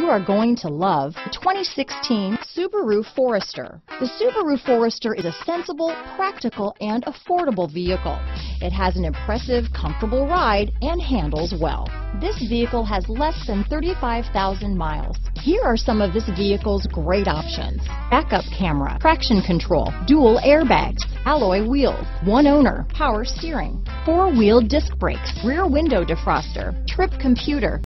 are going to love the 2016 Subaru Forester. The Subaru Forester is a sensible, practical, and affordable vehicle. It has an impressive, comfortable ride and handles well. This vehicle has less than 35,000 miles. Here are some of this vehicle's great options: backup camera, traction control, dual airbags, alloy wheels, one owner, power steering, four-wheel disc brakes, rear window defroster, trip computer,